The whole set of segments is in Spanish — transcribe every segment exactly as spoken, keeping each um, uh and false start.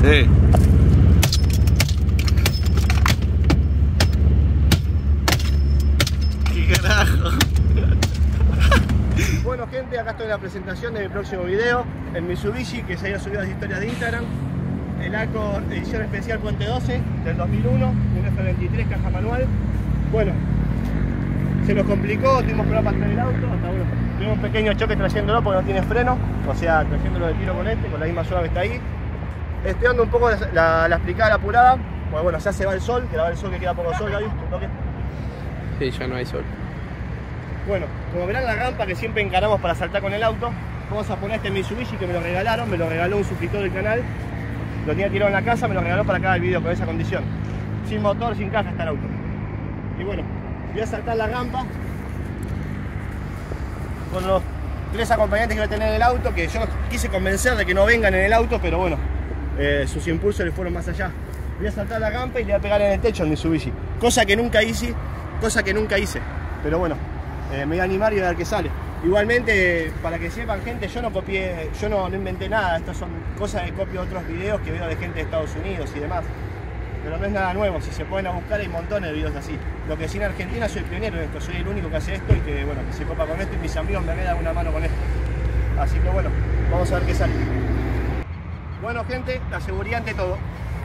Sí. ¡Qué carajo! Bueno gente, acá estoy en la presentación de mi próximo video, el Mitsubishi que se haya subido a las historias de Instagram, el Accord edición especial Puente doce del dos mil uno, un F veintitrés caja manual. Bueno, se nos complicó, tuvimos problemas para traer el auto, hasta bueno, tuvimos un pequeño choque trayéndolo porque no tiene freno, o sea, trayéndolo de tiro con este, con la misma suave que está ahí. Estoy dando un poco la, la, la explicada, la apurada, porque bueno, ya se va el sol, que va el sol, que queda poco sol, ¿ya viste? ¿Toque? Sí, ya no hay sol. Bueno, como verán la rampa que siempre encaramos para saltar con el auto, vamos a poner este Mitsubishi que me lo regalaron, me lo regaló un suscriptor del canal, lo tenía tirado en la casa, me lo regaló para que haga el video con esa condición. Sin motor, sin caja está el auto. Y bueno, voy a saltar la rampa con los tres acompañantes que voy a tener en el auto, que yo los quise convencer de que no vengan en el auto, pero bueno, eh, sus impulsos le fueron más allá. Voy a saltar la rampa y le voy a pegar en el techo al Mitsubishi, cosa que nunca hice, cosa que nunca hice, pero bueno. Eh, me voy a animar y a ver qué sale. Igualmente, para que sepan gente, yo no copié, yo no, no inventé nada. Estas son cosas que copio de otros videos que veo de gente de Estados Unidos y demás. Pero no es nada nuevo, si se pueden a buscar hay montones de videos así. Lo que sí, en Argentina soy pionero en esto, soy el único que hace esto y que bueno, que se copa con esto y mis amigos me dan una mano con esto. Así que bueno, vamos a ver qué sale. Bueno gente, la seguridad ante todo.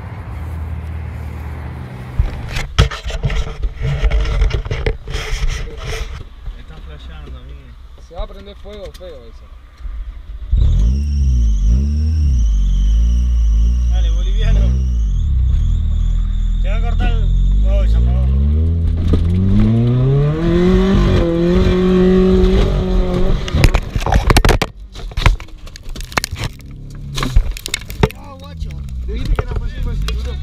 Se va a prender fuego feo eso. Dale, boliviano. Se va a cortar el... Oh, se apagó. No, guacho. Te dije que no pusimos el cinturón.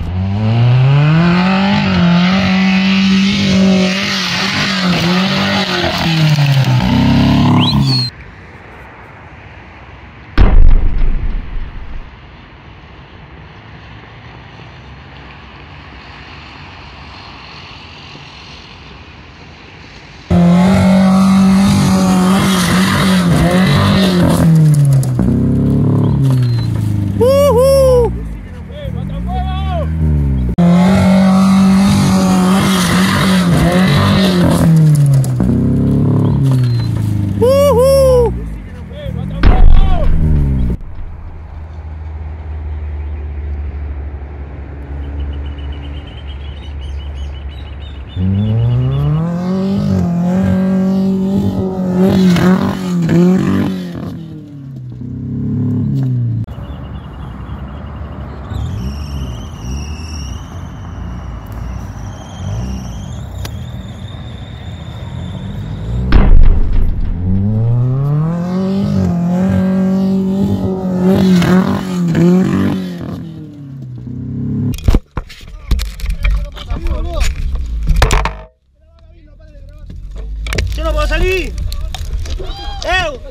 ¡Yo no puedo salir! ¡Eh!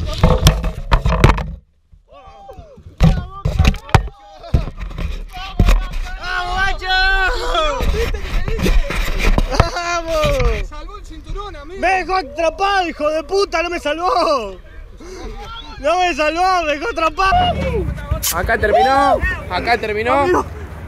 ¡Vamos, macho! ¡Vamos! Me salvó el cinturón, amigo. ¡Me dejó atrapado, hijo de puta! ¡No me salvó! ¡No me salvó! ¡Me dejó atrapado! Acá terminó, acá terminó. ¡Uh!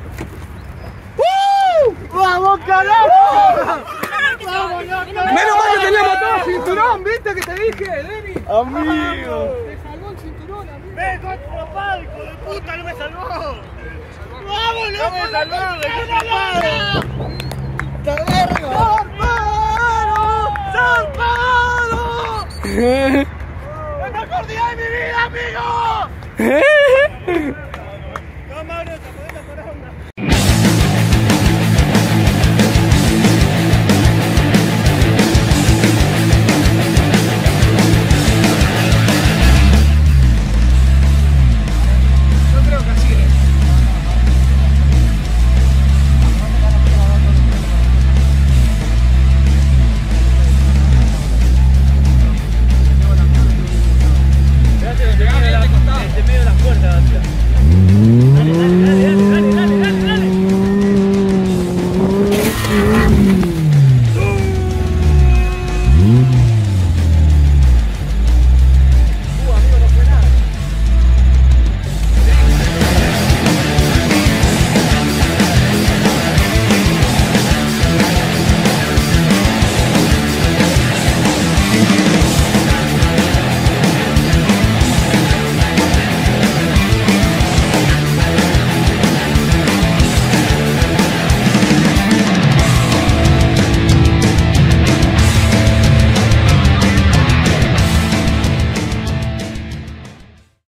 ¡Vamos, carajo! ¡Vamos, loco! Menos mal que teníamos todo cinturón, ¿viste que te dije, Denny? ¡Amigo! Te salvó el cinturón, amigo. ¡Me dejó atrapado, hijo de puta! ¡No me salvó! ¡Vamos, loco! ¡No me salvó! ¡Me dejó atrapado! ¡Zarpado! ¡Zarpado! ¡La mejor día de mi vida, amigo! ¿Eh?